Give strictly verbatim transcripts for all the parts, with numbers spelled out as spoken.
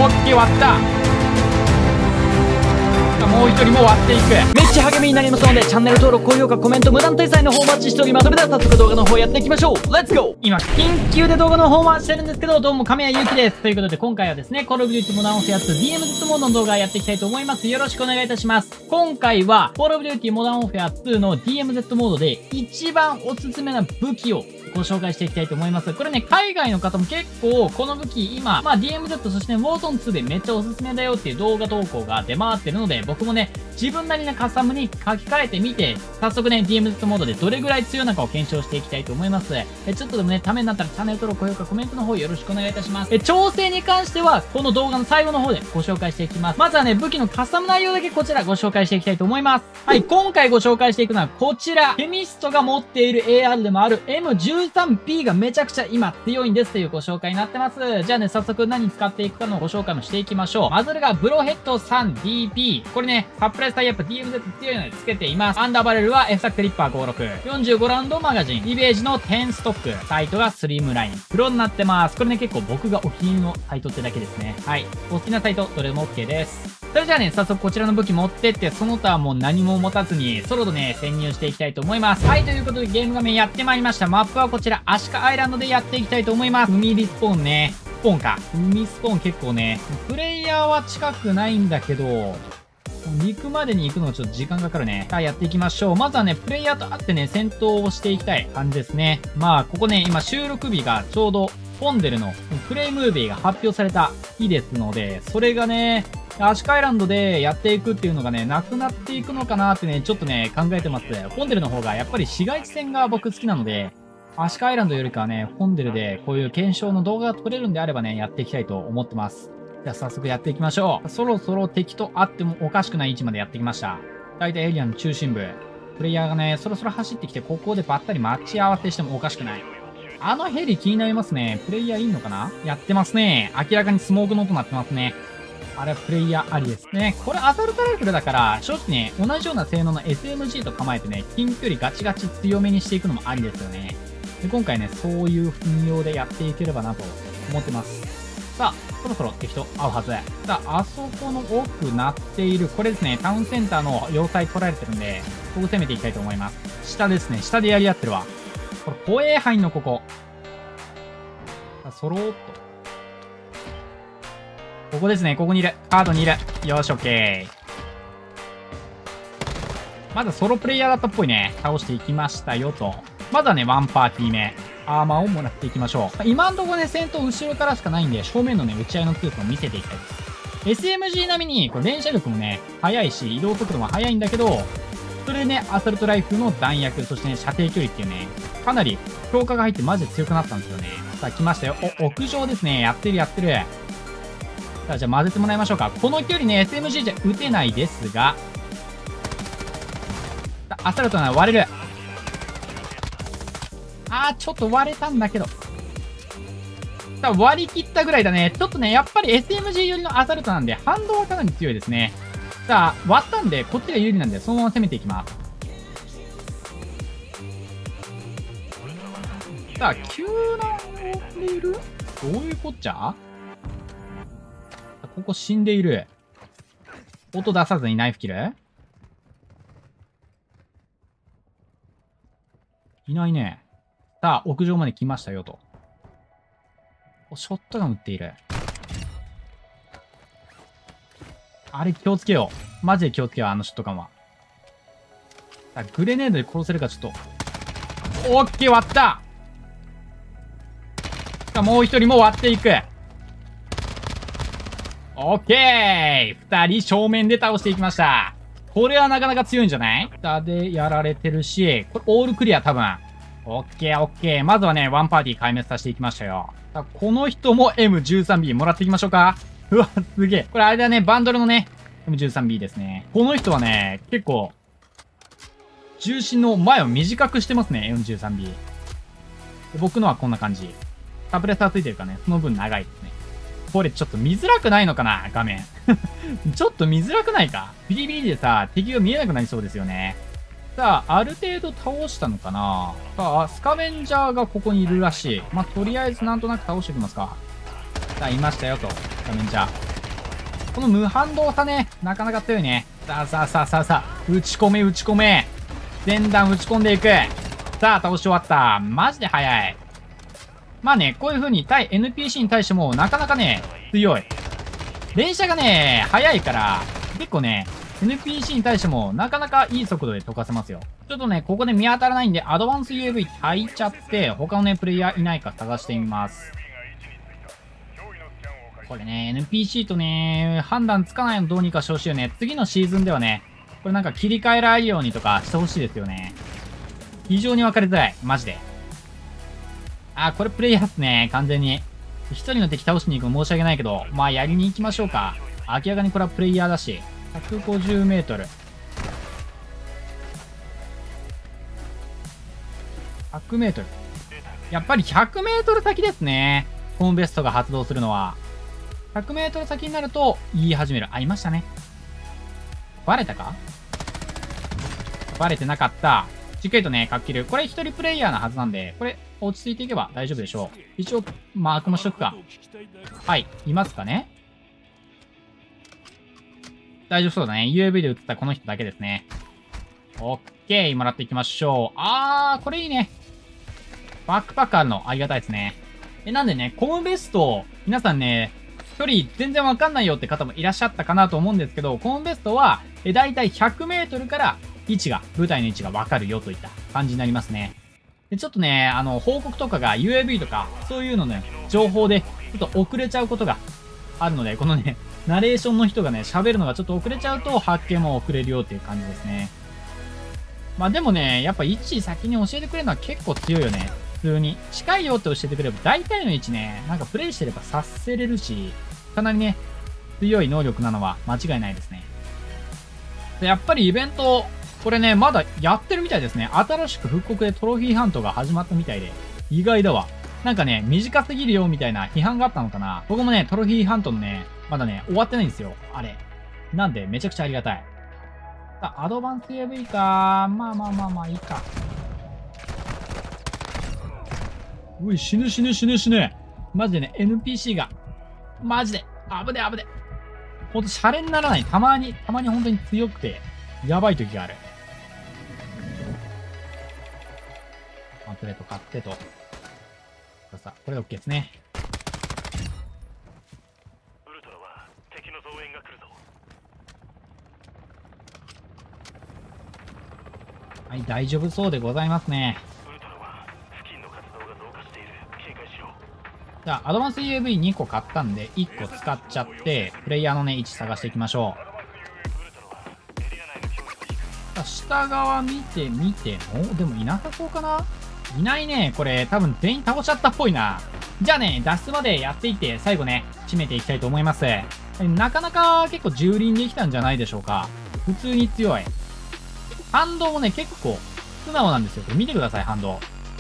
オッケー、割った。もう一人も割っていく。めっちゃ励みになりますので、チャンネル登録、高評価、コメント、無断転載の方お待ちしております。それでは早速動画の方やっていきましょう。レッツゴー。今、緊急で動画の方回してるんですけど、どうも亀谷ゆうきです。ということで、今回はですね、コールオブデューティモダンオフェアツー ディーエムゼット モードの動画やっていきたいと思います。よろしくお願いいたします。今回は、コールオブデューティモダンオフェアツーの ディーエムゼット モードで、一番おすすめな武器をご紹介していきたいと思います。これね、海外の方も結構、この武器、今、まあ ディーエムゼット そして、ね、ウォーゾンツーでめっちゃおすすめだよっていう動画投稿が出回ってるので、僕もね、自分なりのカスタムに書き換えてみて、早速ね、ディーエムゼット モードでどれぐらい強いのかを検証していきたいと思います。え、ちょっとでもね、ためになったらチャンネル登録、高評価、コメントの方よろしくお願いいたします。え、調整に関しては、この動画の最後の方でご紹介していきます。まずはね、武器のカスタム内容だけこちらご紹介していきたいと思います。はい、今回ご紹介していくのはこちら。ケミストが持っている エーアール でもある エムじゅうさんビー がめちゃくちゃ今強いんですというご紹介になってます。じゃあね、早速何使っていくかのご紹介もしていきましょう。まずそれがブロヘッド スリーディーピー。これね、サプライズタイアップ ディーエムゼット 強いのでつけています。アンダーバレルは F サクテリッパーごじゅうろく。よんじゅうごラウンドマガジン。リベージのじゅうストック。サイトがスリムライン。黒になってます。これね、結構僕がお気に入りのサイトってだけですね。はい。お好きなサイト、どれも OK です。それじゃあね、早速こちらの武器持ってって、その他はもう何も持たずに、ソロでね、潜入していきたいと思います。はい、ということでゲーム画面やってまいりました。マップはこちら、アシカアイランドでやっていきたいと思います。海リスポーンね。スポーンか。海スポーン結構ね、プレイヤーは近くないんだけど、行くまでに行くのがちょっと時間かかるね。さあ、やっていきましょう。まずはね、プレイヤーと会ってね、戦闘をしていきたい感じですね。まあ、ここね、今収録日がちょうど、ポンデルのプレイムービーが発表された日ですので、それがね、アシカアイランドでやっていくっていうのがね、なくなっていくのかなってね、ちょっとね、考えてます。ポンデルの方がやっぱり市街地戦が僕好きなので、アシカアイランドよりかはね、ポンデルでこういう検証の動画が撮れるんであればね、やっていきたいと思ってます。じゃあ早速やっていきましょう。そろそろ敵と会ってもおかしくない位置までやってきました。大体エリアの中心部。プレイヤーがね、そろそろ走ってきて、ここでばったり待ち合わせしてもおかしくない。あのヘリ気になりますね。プレイヤーいんのかな？やってますね。明らかにスモークの音鳴ってますね。あれはプレイヤーありですね。これアサルトライフルだから、正直ね、同じような性能の エスエムジー と構えてね、近距離ガチガチ強めにしていくのもありですよね。で、今回ね、そういう運用でやっていければなと思ってます。さあ、そろそろ敵と会うはず。さあ、あそこの奥鳴っている、これですね、タウンセンターの要塞取られてるんで、ここ攻めていきたいと思います。下ですね、下でやり合ってるわ。これ、怖え範囲のここ。さあ、そろーっと。ここですね、ここにいる。カードにいる。よし、オッケー。まだソロプレイヤーだったっぽいね。倒していきましたよと。まだね、ワンパーティー目。アーマーをもらっていきましょう。今んとこね、戦闘後ろからしかないんで、正面のね、打ち合いの強さを見せていきたいです。エスエムジー 並みに、これ連射力もね、速いし、移動速度も速いんだけど、それでね、アサルトライフルの弾薬、そしてね、射程距離っていうね、かなり強化が入ってマジで強くなったんですよね。さあ、来ましたよ。お、屋上ですね。やってるやってる。さあ、じゃあ混ぜてもらいましょうか。この距離ね、エスエムジー じゃ撃てないですが、さあ、アサルトなら割れる。あー、ちょっと割れたんだけど。さあ、割り切ったぐらいだね。ちょっとね、やっぱり エスエムジー 寄りのアサルトなんで、反動はかなり強いですね。さあ、割ったんで、こっちが有利なんで、そのまま攻めていきます。さあ、急な死んでいる？どういうこっちゃ？ここ死んでいる。音出さずにナイフ切る？いないね。さあ、屋上まで来ましたよと。ショットガン撃っている。あれ気をつけよう。マジで気をつけよう、あのショットガンは。さあ、グレネードで殺せるかちょっと。オッケー、割った。さあ、もう一人も割っていく。オッケー！二人正面で倒していきました。これはなかなか強いんじゃない？下でやられてるし、これオールクリア多分。オッケーオッケー。まずはね、ワンパーティー壊滅させていきましたよ。さあ、この人も エムじゅうさんビー もらっていきましょうか。うわ、すげえ。これあれだね、バンドルのね、エムじゅうさんビー ですね。この人はね、結構、重心の前を短くしてますね、エムじゅうさんビー。で、僕のはこんな感じ。サプレッサーついてるからね、その分長いですね。これちょっと見づらくないのかな、画面。ちょっと見づらくないか？ビリビリでさ、敵が見えなくなりそうですよね。さあ、ある程度倒したのかな。さあ、スカベンジャーがここにいるらしい。まあ、とりあえずなんとなく倒しておきますか。さあ、いましたよと、スカベンジャー。 この無反動さね、なかなか強いね。さあさあさあさあさあ、打ち込め打ち込め。前段打ち込んでいく。さあ、倒し終わった。マジで速い。まあね、こういう風に対 エヌピーシー に対してもなかなかね、強い。連射がね、速いから、結構ね、エヌピーシー に対してもなかなかいい速度で溶かせますよ。ちょっとね、ここで見当たらないんで、アドバンス ユーエーブイ 焚いちゃって、他のね、プレイヤーいないか探してみます。これね、エヌピーシー とね、判断つかないのどうにかしてほしいよね。次のシーズンではね、これなんか切り替えられるようにとかしてほしいですよね。非常に分かりづらい。マジで。あ、これプレイヤーっすね。完全に。一人の敵倒しに行くの申し訳ないけど、まあやりに行きましょうか。明らかにこれはプレイヤーだし。ひゃくごじゅうメートル。ひゃくメートル。やっぱりひゃくメートル先ですね。ホームベストが発動するのは。ひゃくメートル先になると言い始める。あ、いましたね。バレたか？バレてなかった。しっかりとね、かっきる。これ一人プレイヤーなはずなんで、これ落ち着いていけば大丈夫でしょう。一応、マークもしとくか。はい。いますかね？大丈夫そうだね。ユーエーブイ で撃ったこの人だけですね。オッケー。もらっていきましょう。あー、これいいね。バックパックあるのありがたいですね。え、なんでね、コムベスト、皆さんね、距離全然わかんないよって方もいらっしゃったかなと思うんですけど、コムベストは、え、だいたいひゃくメートルから位置が、舞台の位置がわかるよといった感じになりますね。で、ちょっとね、あの、報告とかが ユーエーブイ とか、そういうのね、情報で、ちょっと遅れちゃうことがあるので、このね、ナレーションの人がね、喋るのがちょっと遅れちゃうと、発見も遅れるよっていう感じですね。まあでもね、やっぱ位置先に教えてくれるのは結構強いよね。普通に。近いよって教えてくれば、大体の位置ね、なんかプレイしてれば察せれるし、かなりね、強い能力なのは間違いないですね。で、やっぱりイベント、これね、まだやってるみたいですね。新しく復刻でトロフィーハントが始まったみたいで、意外だわ。なんかね、短すぎるよみたいな批判があったのかな。僕もね、トロフィーハントのね、まだね、終わってないんですよ。あれ。なんで、めちゃくちゃありがたい。さあ、アドバンス ユーエーブイ か。まあまあまあまあ、いいか。うい、死ぬ死ぬ死ぬ死ぬ。マジでね、エヌピーシー が。マジで。危ね危ね。ほんと、シャレにならない。たまに、たまに本当に強くて、やばい時がある。アンプレート買ってと。さあ、これで OK ですね。ウルトラは敵の増援が来るぞ。はい、大丈夫そうでございますね。ウルトラは付近の活動が増加している。警戒しろ。じゃあ、アドバンス ユーエーブイに 個買ったんで、いっこ使っちゃって、プレイヤーのね、位置探していきましょう。下側見てみても、でもいなさそうかな？いないね。これ、多分全員倒しちゃったっぽいな。じゃあね、脱出までやっていって、最後ね、締めていきたいと思います。なかなか結構蹂躙できたんじゃないでしょうか。普通に強い。反動もね、結構素直なんですよ。これ見てください、反動。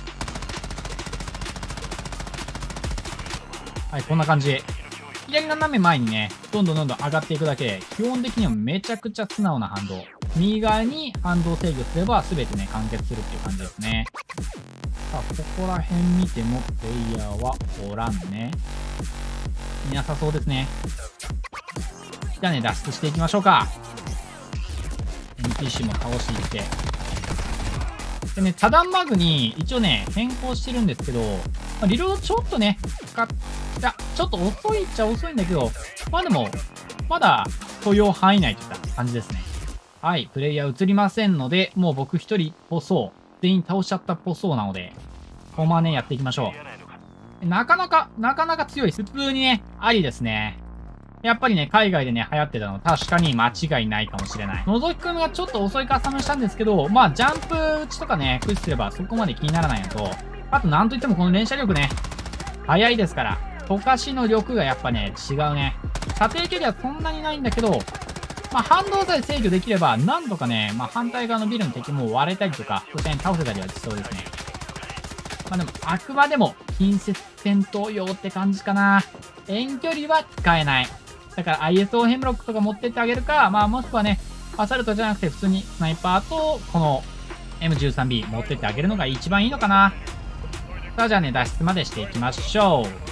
はい、こんな感じ。左斜め前にね、どんどんどんどん上がっていくだけで、基本的にはめちゃくちゃ素直な反動。右側に反動制御すれば全てね、完結するっていう感じですね。さあ、ここら辺見てもプレイヤーはおらんね。いなさそうですね。じゃあね、脱出していきましょうか。エヌピーシー も倒していって。でね、多段マグに一応ね、変更してるんですけど、まあ、リロードちょっとね、使っ、いや、ちょっと遅いっちゃ遅いんだけど、まあでも、まだ許容範囲内といった感じですね。はい、プレイヤー映りませんので、もう僕一人っぽそう。全員倒しちゃったっぽそうなので、このままね、やっていきましょう。なかなか、なかなか強い。普通にね、ありですね。やっぱりね、海外でね、流行ってたの確かに間違いないかもしれない。覗き込みがちょっと遅いカスタムしたんですけど、まあ、ジャンプ打ちとかね、駆使すればそこまで気にならないのと、あとなんといってもこの連射力ね、速いですから、溶かしの力がやっぱね、違うね。射程距離はそんなにないんだけど、まあ、反動さえ制御できれば、なんとかね、まあ、反対側のビルの敵も割れたりとか、そして倒せたりはしそうですね。まあでも、あくまでも、近接戦闘用って感じかな。遠距離は使えない。だから アイエスオー ヘムロックとか持ってってあげるか、まあもしくはね、アサルトじゃなくて普通にスナイパーと、この エムじゅうさんビー 持ってってあげるのが一番いいのかな。さあじゃあね、脱出までしていきましょう。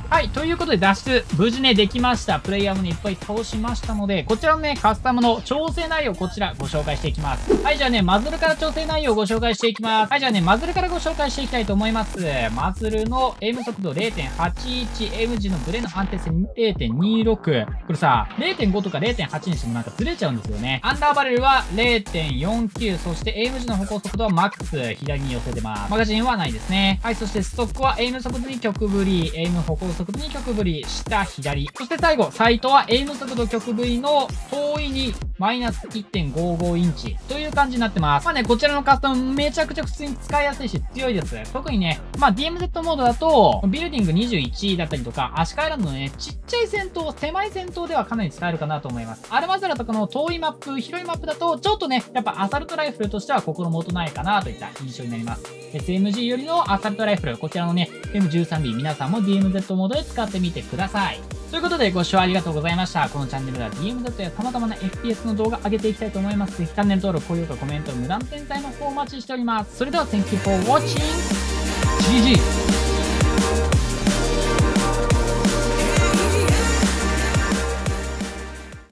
はい、ということで脱出、無事ね、できました。プレイヤーもね、いっぱい倒しましたので、こちらのね、カスタムの調整内容、こちらご紹介していきます。はい、じゃあね、マズルから調整内容をご紹介していきます。はい、じゃあね、マズルからご紹介していきたいと思います。マズルのエイム速度 れいてんはちいち、エイム時のブレの安定性 れいてんにじゅうろく。これさ、れいてんごとか れいてんはち にしてもなんかずれちゃうんですよね。アンダーバレルは れいてんよんきゅう、そしてエイム時の歩行速度はマックス、左に寄せてます。マガジンはないですね。はい、そしてストックはエイム速度に極振り、エイム歩行速度に極振り、下、左。そして最後、サイトはエイム速度極振りの遠いにマイナス いってんごご インチという感じになってます。まあね、こちらのカスタムめちゃくちゃ普通に使いやすいし強いです。特にね、まあ ディーエムゼット モードだと、ビルディングにじゅういちだったりとか、アシカアイランドのね、ちっちゃい戦闘、狭い戦闘ではかなり使えるかなと思います。アルマズラとかの遠いマップ、広いマップだと、ちょっとね、やっぱアサルトライフルとしては心もとないかなといった印象になります。エスエムジー よりのアサルトライフル、こちらのね、エムじゅうさんビー 皆さんも ディーエムゼット モードで使ってみてください。ということでご視聴ありがとうございました。このチャンネルでは ディーエムゼット や様々な エフピーエス の動画上げていきたいと思います。ぜひチャンネル登録、高評価、コメント、無断転載の方お待ちしております。それでは Thank you for watching! ジージー